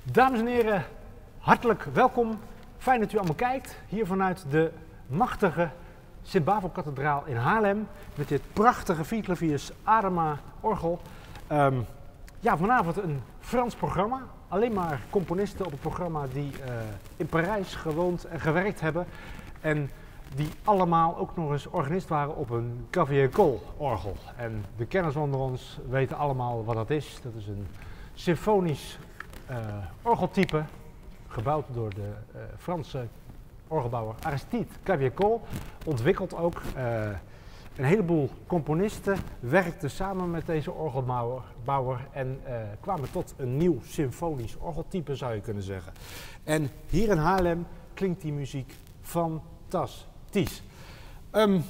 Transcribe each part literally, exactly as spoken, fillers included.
Dames en heren, hartelijk welkom. Fijn dat u allemaal kijkt. Hier vanuit de machtige Sint-Bavo-kathedraal in Haarlem. Met dit prachtige vierklaviers Adema orgel. Um, ja, vanavond een Frans programma. Alleen maar componisten op het programma die uh, in Parijs gewoond en gewerkt hebben. En die allemaal ook nog eens organist waren op een Cavaillé-Coll orgel. En de kenners onder ons weten allemaal wat dat is. Dat is een symfonisch uh, orgeltype, gebouwd door de uh, Franse orgelbouwer Aristide Cavaillé-Coll. Ontwikkeld ook. Uh, een heleboel componisten werkten samen met deze orgelbouwer bouwer en uh, kwamen tot een nieuw symfonisch orgeltype, zou je kunnen zeggen. En hier in Haarlem klinkt die muziek fantastisch. Um,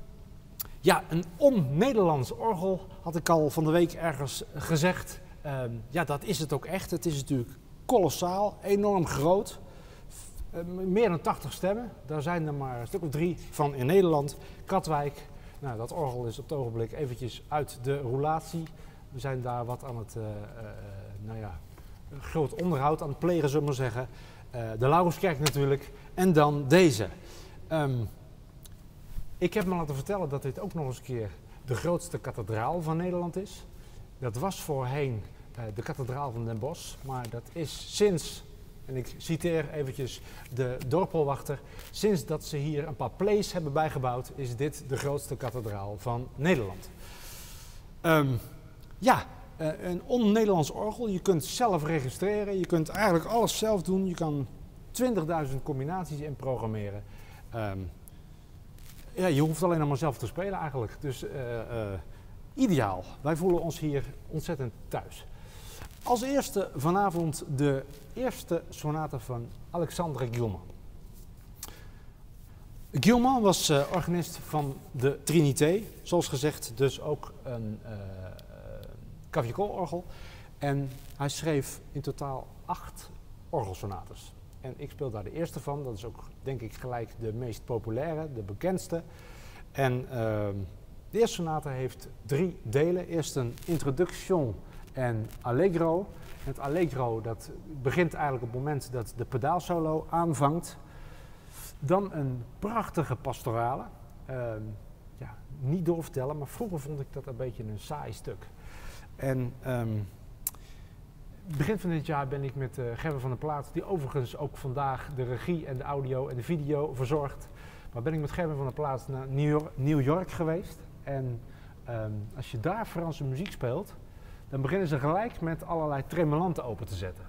ja, een on-Nederlands orgel had ik al van de week ergens gezegd. Um, ja, dat is het ook echt. Het is natuurlijk kolossaal, enorm groot. Uh, meer dan tachtig stemmen. Daar zijn er maar een stuk of drie van in Nederland. Katwijk. Nou, dat orgel is op het ogenblik eventjes uit de roulatie. We zijn daar wat aan het, uh, uh, nou ja, groot onderhoud aan het plegen, zullen we maar zeggen. Uh, de Laurenskerk natuurlijk. En dan deze. Um, ik heb me laten vertellen dat dit ook nog eens een keer de grootste kathedraal van Nederland is. Dat was voorheen uh, de kathedraal van Den Bosch, maar dat is sinds, en ik citeer eventjes de dorpelwachter, sinds dat ze hier een paar plays hebben bijgebouwd, is dit de grootste kathedraal van Nederland. Um, ja, uh, een on-Nederlands orgel, je kunt zelf registreren, je kunt eigenlijk alles zelf doen, je kan twintigduizend combinaties in programmeren. Um, ja, je hoeft alleen nog maar zelf te spelen eigenlijk, dus uh, uh, ideaal. Wij voelen ons hier ontzettend thuis. Als eerste vanavond de eerste sonate van Alexandre Guilmant. Guilmant was uh, organist van de Trinité, zoals gezegd dus ook een uh, Cavaillé-Coll orgel. En hij schreef in totaal acht orgelsonates. En ik speel daar de eerste van, dat is ook denk ik gelijk de meest populaire, de bekendste. En uh, de eerste sonate heeft drie delen. Eerst een introduction en allegro. Het allegro dat begint eigenlijk op het moment dat de pedaalsolo aanvangt. Dan een prachtige pastorale. Uh, ja, niet doorvertellen, maar vroeger vond ik dat een beetje een saai stuk. En um, begin van dit jaar ben ik met uh, Gerben van der Plaat, die overigens ook vandaag de regie en de audio en de video verzorgt. Maar ben ik met Gerben van der Plaat naar New York, New York geweest. En um, als je daar Franse muziek speelt, dan beginnen ze gelijk met allerlei tremelanten open te zetten.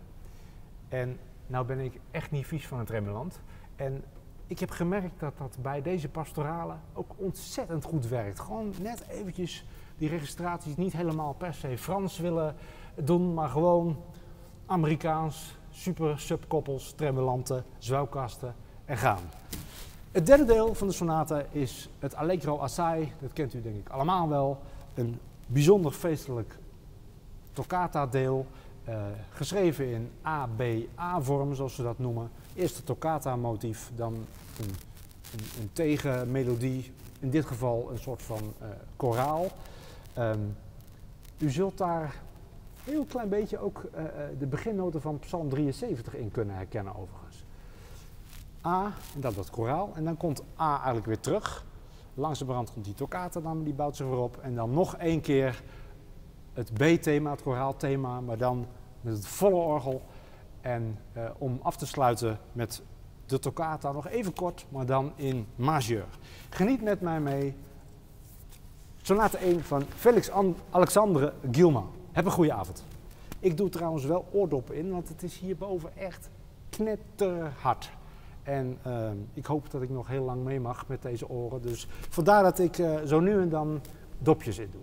En nou ben ik echt niet vies van een tremelant. En ik heb gemerkt dat dat bij deze pastorale ook ontzettend goed werkt. Gewoon net eventjes die registraties niet helemaal per se Frans willen doen, maar gewoon Amerikaans, super subkoppels, tremelanten, zwelkasten en gaan. Het derde deel van de sonate is het Allegro assai. Dat kent u denk ik allemaal wel. Een bijzonder feestelijk toccata-deel, uh, geschreven in A B A-vorm, zoals ze dat noemen. Eerst het toccata-motief, dan een, een, een tegenmelodie, in dit geval een soort van uh, koraal. Um, u zult daar een heel klein beetje ook uh, de beginnoten van Psalm drieënzeventig in kunnen herkennen overigens. A, en dan dat koraal, en dan komt A eigenlijk weer terug. Langzamerhand komt die toccata dan, die bouwt zich weer op. En dan nog één keer het B-thema, het koraalthema, maar dan met het volle orgel. En uh, om af te sluiten met de toccata nog even kort, maar dan in majeur. Geniet met mij mee. Sonate één van Félix Alexandre Guilmant. Heb een goede avond. Ik doe trouwens wel oordoppen in, want het is hierboven echt knetterhard. En uh, ik hoop dat ik nog heel lang mee mag met deze oren. Dus vandaar dat ik uh, zo nu en dan dopjes in doe.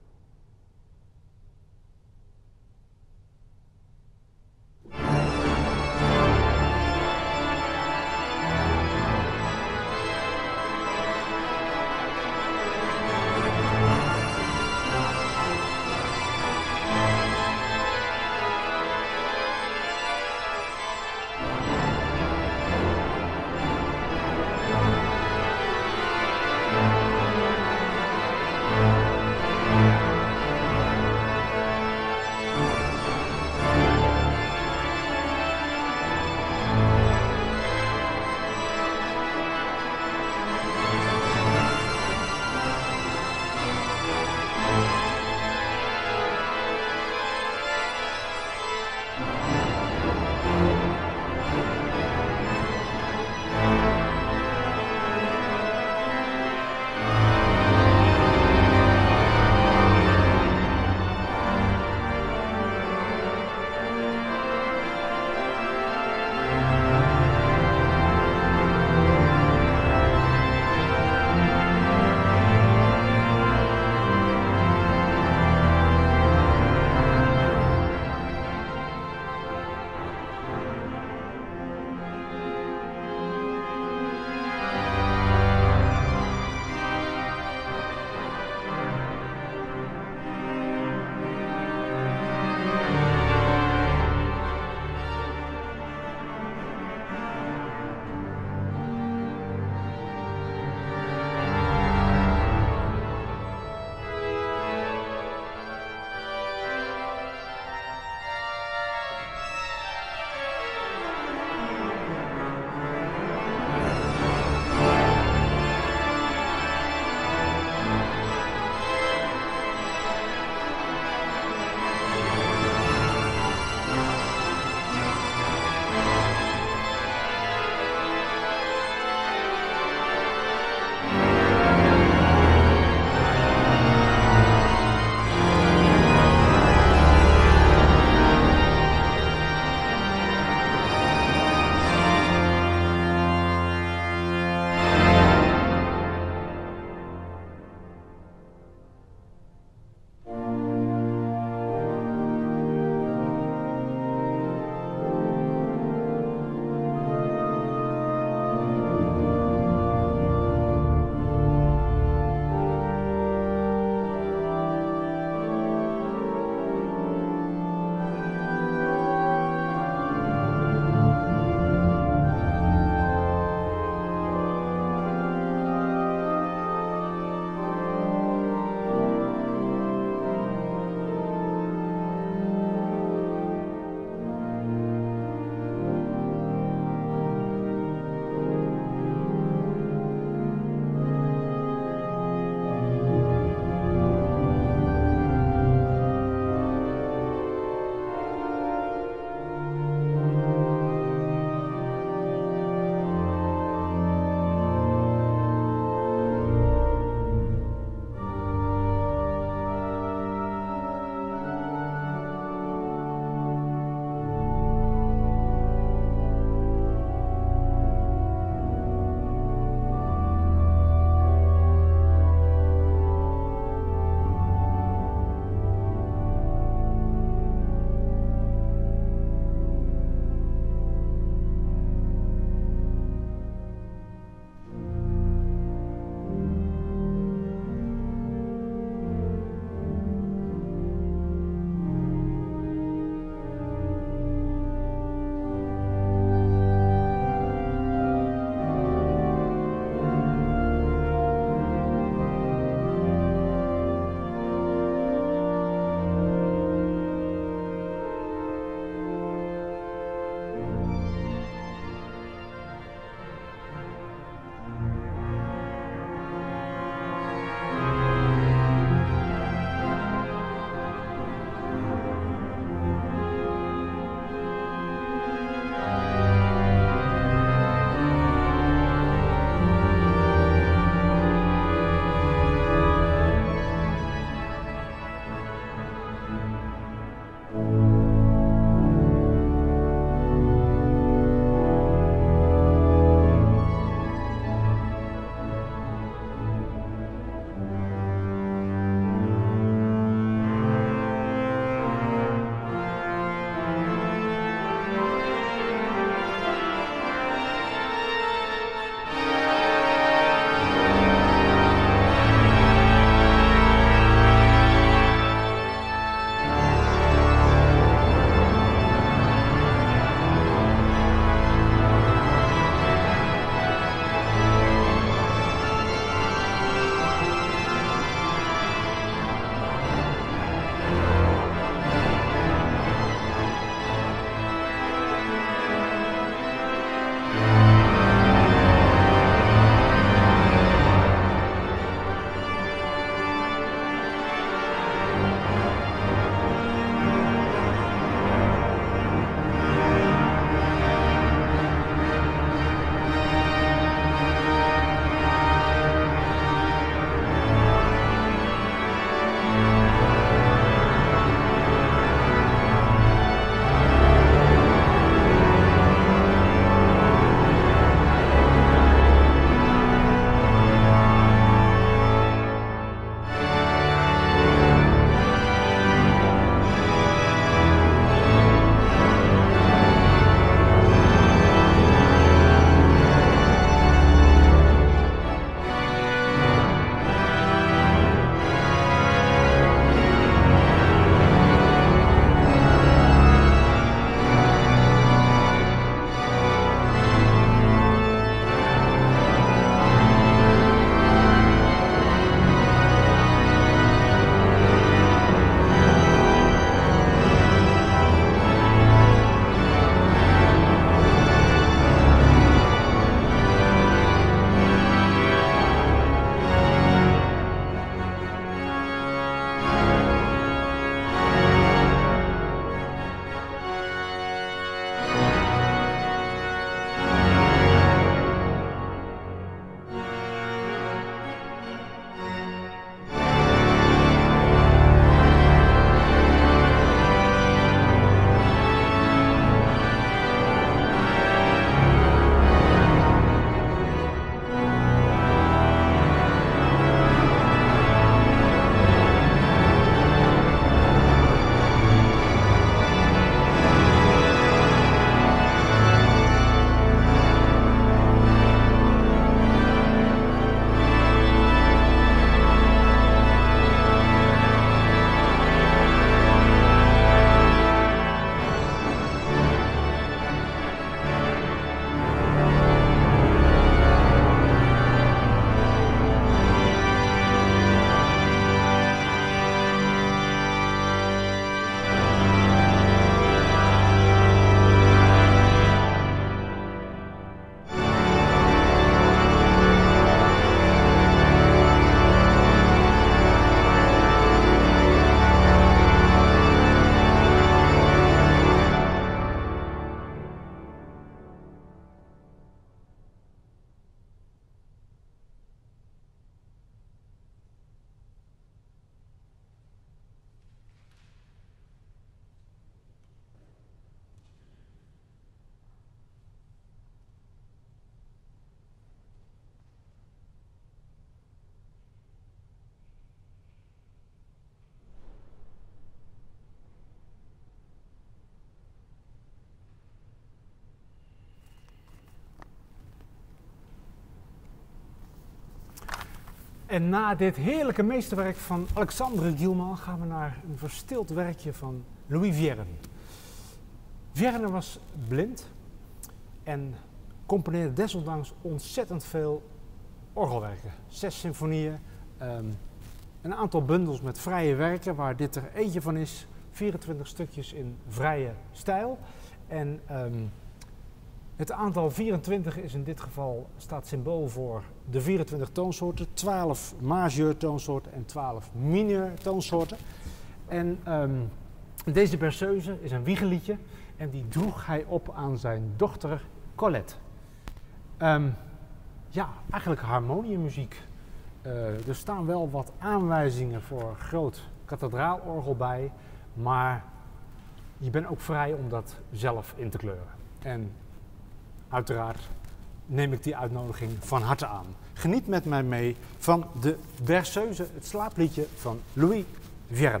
En na dit heerlijke meesterwerk van Alexandre Guilmant gaan we naar een verstild werkje van Louis Vierne. Vierne was blind en componeerde desondanks ontzettend veel orgelwerken. Zes symfonieën, um, een aantal bundels met vrije werken, waar dit er eentje van is. vierentwintig stukjes in vrije stijl. En um, het aantal vierentwintig is in dit geval, staat symbool voor de vierentwintig toonsoorten. twaalf majeur toonsoorten en twaalf mineur toonsoorten. En um, deze berceuse is een wiegeliedje en die droeg hij op aan zijn dochter Colette. Um, ja, eigenlijk harmoniummuziek. Uh, er staan wel wat aanwijzingen voor groot kathedraalorgel bij, maar je bent ook vrij om dat zelf in te kleuren. En uiteraard neem ik die uitnodiging van harte aan. Geniet met mij mee van de Berceuse, het slaapliedje van Louis Vierne.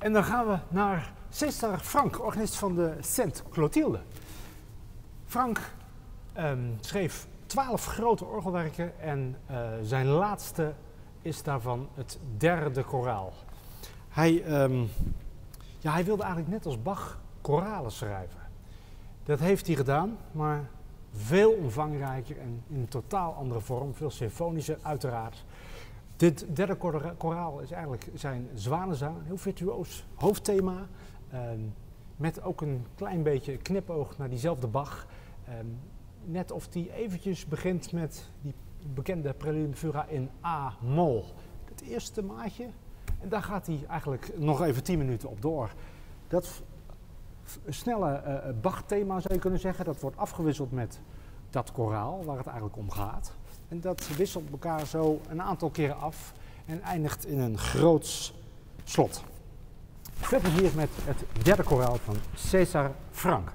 En dan gaan we naar César Franck, organist van de Sainte Clotilde. Franck um, schreef twaalf grote orgelwerken en uh, zijn laatste is daarvan het derde koraal. Hij, um, ja, hij wilde eigenlijk net als Bach koralen schrijven. Dat heeft hij gedaan, maar veel omvangrijker en in een totaal andere vorm, veel symfonischer uiteraard. Dit derde koraal is eigenlijk zijn zwanenzang, een heel virtuoos hoofdthema, um, met ook een klein beetje knipoog naar diezelfde Bach. Um, net of die eventjes begint met die bekende prelude Fura in A-mol. Het eerste maatje, en daar gaat hij eigenlijk nog even tien minuten op door. Dat snelle uh, Bach-thema zou je kunnen zeggen, dat wordt afgewisseld met dat koraal waar het eigenlijk om gaat. En dat wisselt elkaar zo een aantal keren af en eindigt in een groots slot. Verder hier met het derde koraal van César Franck.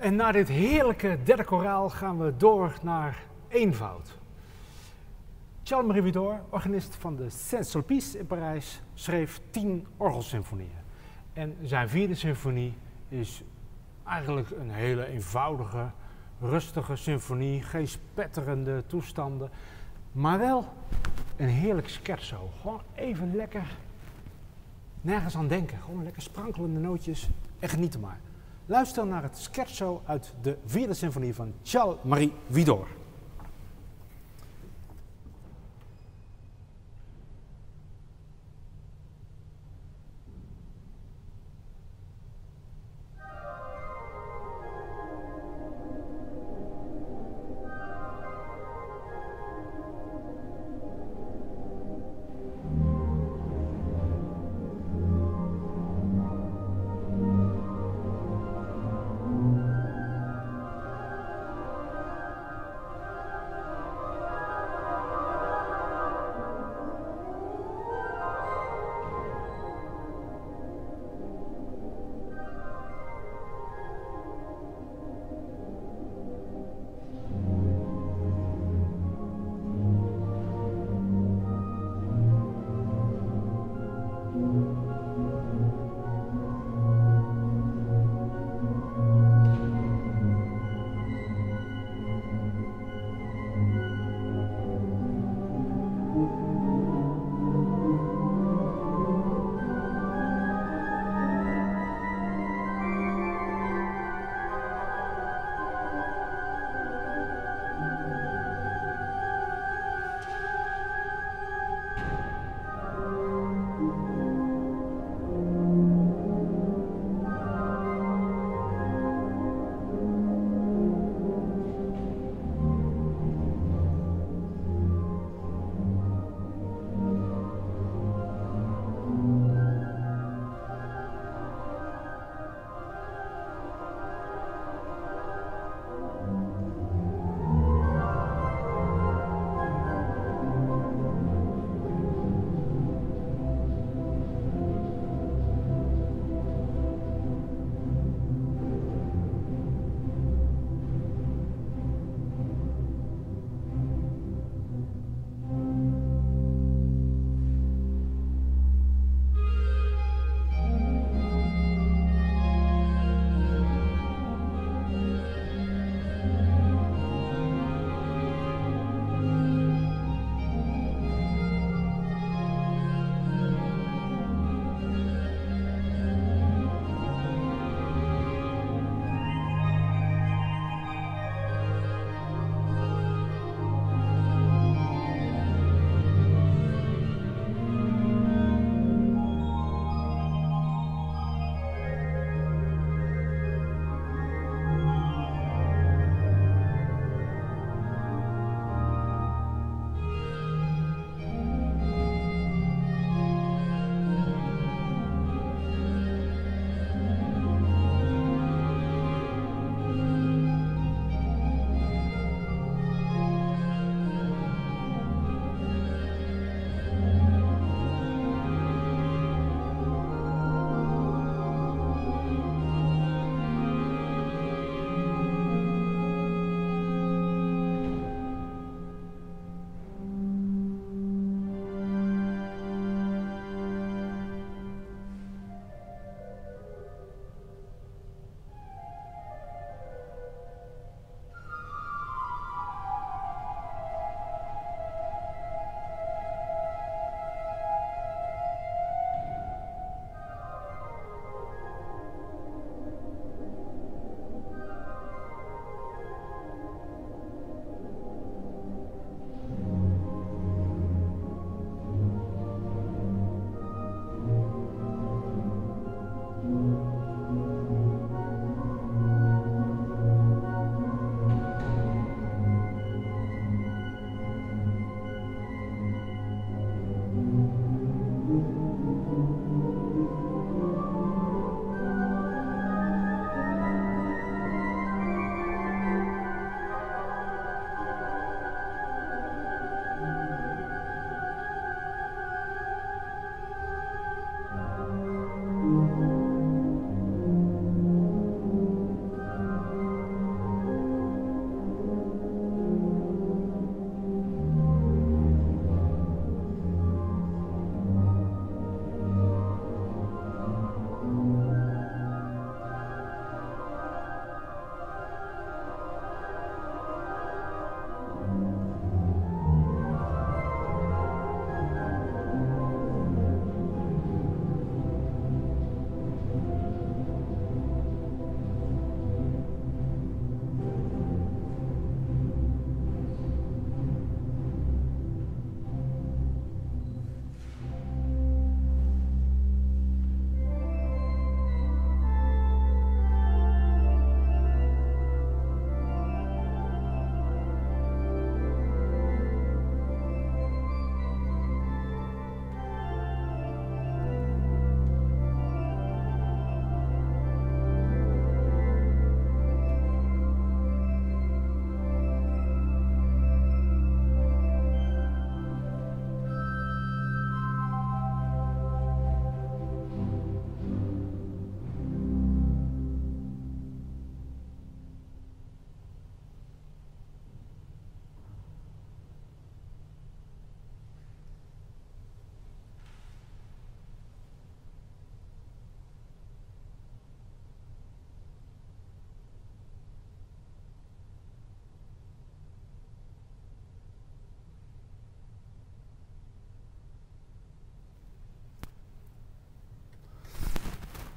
En na dit heerlijke derde koraal gaan we door naar eenvoud. Charles-Marie Widor, organist van de Saint-Sulpice in Parijs, schreef tien orgelsymfonieën. En zijn vierde symfonie is eigenlijk een hele eenvoudige, rustige symfonie, geen spetterende toestanden, maar wel een heerlijk scherzo. Gewoon even lekker, nergens aan denken, gewoon lekker sprankelende nootjes en genieten maar. Luister naar het scherzo uit de vierde symfonie van Charles-Marie Widor.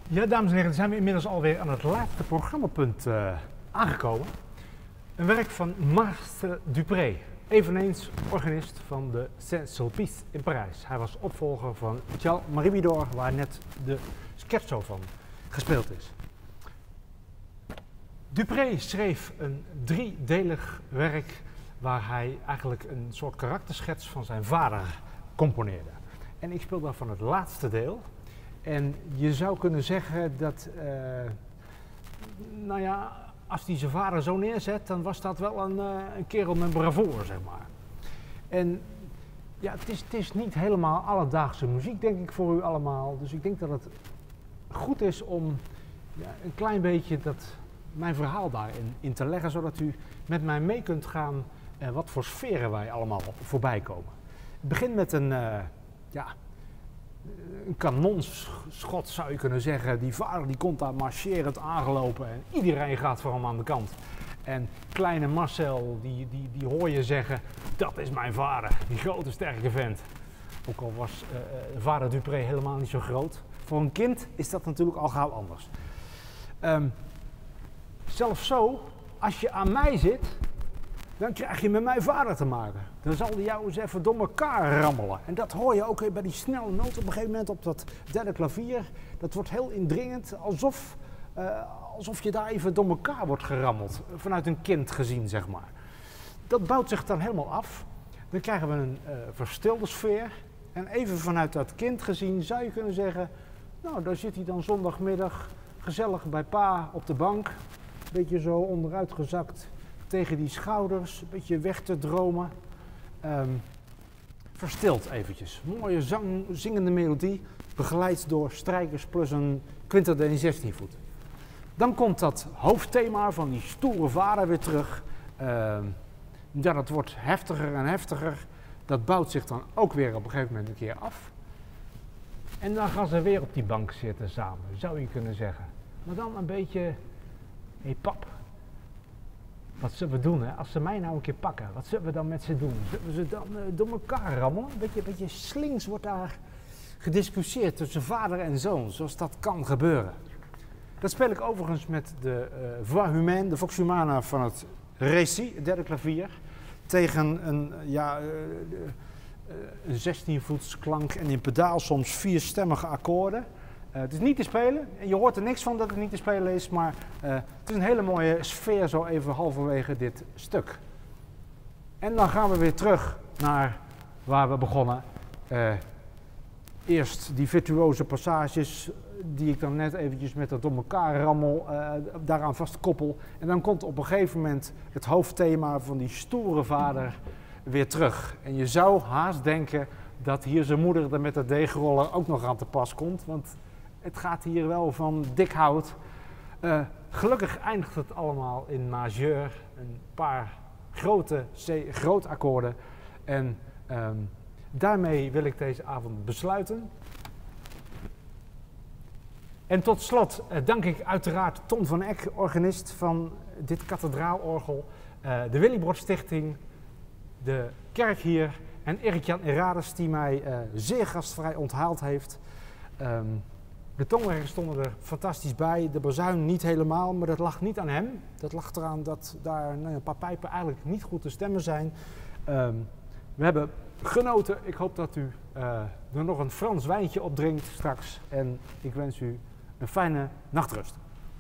Ja, dames en heren, dan zijn we inmiddels alweer aan het laatste programmapunt uh, aangekomen. Een werk van Marcel Dupré, eveneens organist van de Saint-Sulpice in Parijs. Hij was opvolger van Charles Maribidor, waar net de scherzo van gespeeld is. Dupré schreef een driedelig werk waar hij eigenlijk een soort karakterschets van zijn vader componeerde. En ik speel daarvan het laatste deel. En je zou kunnen zeggen dat, uh, nou ja, als hij zijn vader zo neerzet, dan was dat wel een, uh, een kerel met bravoure, zeg maar. En ja, het is, het is niet helemaal alledaagse muziek, denk ik, voor u allemaal. Dus ik denk dat het goed is om ja, een klein beetje dat, mijn verhaal daarin in te leggen, zodat u met mij mee kunt gaan uh, wat voor sferen wij allemaal voorbij komen. Het begint met een, uh, ja... een kanonschot zou je kunnen zeggen. Die vader die komt daar marcherend aangelopen en iedereen gaat voor hem aan de kant. En kleine Marcel, die, die, die hoor je zeggen, dat is mijn vader, die grote sterke vent. Ook al was uh, vader Dupré helemaal niet zo groot. Voor een kind is dat natuurlijk al gauw anders. Um, zelfs zo, als je aan mij zit, dan krijg je met mijn vader te maken. Dan zal hij jou eens even door elkaar rammelen. En dat hoor je ook bij die snelle noot op een gegeven moment op dat derde klavier. Dat wordt heel indringend, alsof, uh, alsof je daar even door elkaar wordt gerammeld. Vanuit een kind gezien, zeg maar. Dat bouwt zich dan helemaal af. Dan krijgen we een uh, verstilde sfeer. En even vanuit dat kind gezien zou je kunnen zeggen, nou, daar zit hij dan zondagmiddag gezellig bij pa op de bank. Een beetje zo onderuit gezakt. Tegen die schouders, een beetje weg te dromen. Um, verstild eventjes. Mooie zang, zingende melodie, begeleid door strijkers plus een quintet in zestien voet. Dan komt dat hoofdthema van die stoere vader weer terug. Um, ja, dat wordt heftiger en heftiger. Dat bouwt zich dan ook weer op een gegeven moment een keer af. En dan gaan ze weer op die bank zitten samen, zou je kunnen zeggen. Maar dan een beetje, hé hey, pap. Wat zullen we doen, hè? Als ze mij nou een keer pakken? Wat zullen we dan met ze doen? Zullen we ze dan uh, door elkaar rammelen? Een beetje, beetje slinks wordt daar gediscussieerd tussen vader en zoon, zoals dat kan gebeuren. Dat speel ik overigens met de uh, voix humaine, de vox humana van het récit, het derde klavier, tegen een, ja, uh, uh, een zestien voets klank en in pedaal soms vierstemmige akkoorden. Uh, het is niet te spelen, en je hoort er niks van dat het niet te spelen is, maar uh, het is een hele mooie sfeer zo even halverwege dit stuk. En dan gaan we weer terug naar waar we begonnen. Uh, eerst die virtuoze passages die ik dan net eventjes met dat door elkaar rammel, uh, daaraan vastkoppel. En dan komt op een gegeven moment het hoofdthema van die stoere vader weer terug. En je zou haast denken dat hier zijn moeder er met de deegroller ook nog aan te pas komt, want het gaat hier wel van dik hout. Uh, gelukkig eindigt het allemaal in majeur. Een paar grote C, groot akkoorden. En um, daarmee wil ik deze avond besluiten. En tot slot uh, dank ik uiteraard Ton van Eck, organist van dit kathedraalorgel. Uh, de Willibrord Stichting, de kerk hier. En Erik-Jan Erades die mij uh, zeer gastvrij onthaald heeft. Um, De tongwerkers stonden er fantastisch bij, de bazuin niet helemaal, maar dat lag niet aan hem. Dat lag eraan dat daar nou, een paar pijpen eigenlijk niet goed te stemmen zijn. Um, we hebben genoten, ik hoop dat u uh, er nog een Frans wijntje op drinkt straks. En ik wens u een fijne nachtrust.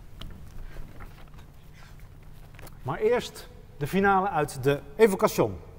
Maar eerst de finale uit de Evocation.